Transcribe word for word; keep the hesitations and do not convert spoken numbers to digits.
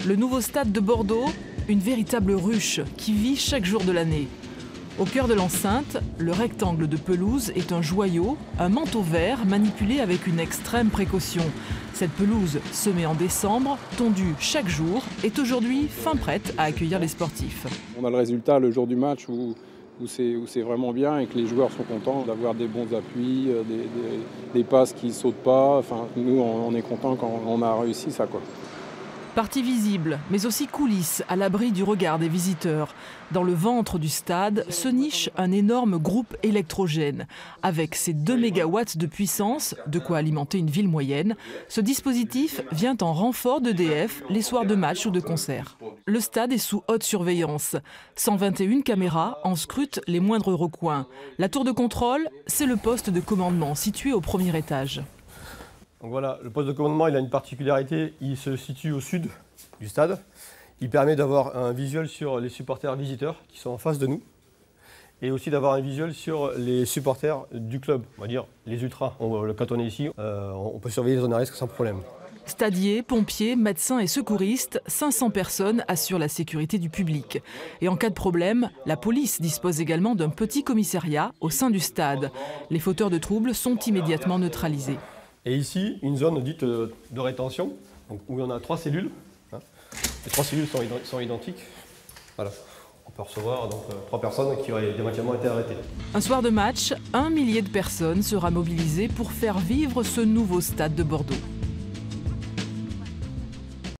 Le nouveau stade de Bordeaux, une véritable ruche qui vit chaque jour de l'année. Au cœur de l'enceinte, le rectangle de pelouse est un joyau, un manteau vert manipulé avec une extrême précaution. Cette pelouse, semée en décembre, tondue chaque jour, est aujourd'hui fin prête à accueillir les sportifs. On a le résultat le jour du match où, où c'est vraiment bien et que les joueurs sont contents d'avoir des bons appuis, des, des, des passes qui ne sautent pas. Enfin, nous, on est contents quand on a réussi ça, quoi. Partie visible, mais aussi coulisses, à l'abri du regard des visiteurs. Dans le ventre du stade se niche un énorme groupe électrogène. Avec ses deux mégawatts de puissance, de quoi alimenter une ville moyenne, ce dispositif vient en renfort d'E D F les soirs de match ou de concert. Le stade est sous haute surveillance. cent vingt et une caméras en scrutent les moindres recoins. La tour de contrôle, c'est le poste de commandement situé au premier étage. Donc voilà, le poste de commandement, il a une particularité, il se situe au sud du stade. Il permet d'avoir un visuel sur les supporters visiteurs qui sont en face de nous et aussi d'avoir un visuel sur les supporters du club, on va dire les ultras. On, quand on est ici, euh, on peut surveiller les zones à risque sans problème. Stadiers, pompiers, médecins et secouristes, cinq cents personnes assurent la sécurité du public. Et en cas de problème, la police dispose également d'un petit commissariat au sein du stade. Les fauteurs de troubles sont immédiatement neutralisés. Et ici, une zone dite de rétention, donc où il y en a trois cellules. Hein. Les trois cellules sont, sont identiques. Voilà. On peut recevoir donc, trois personnes qui auraient éventuellement été arrêtées. Un soir de match, un millier de personnes sera mobilisé pour faire vivre ce nouveau stade de Bordeaux.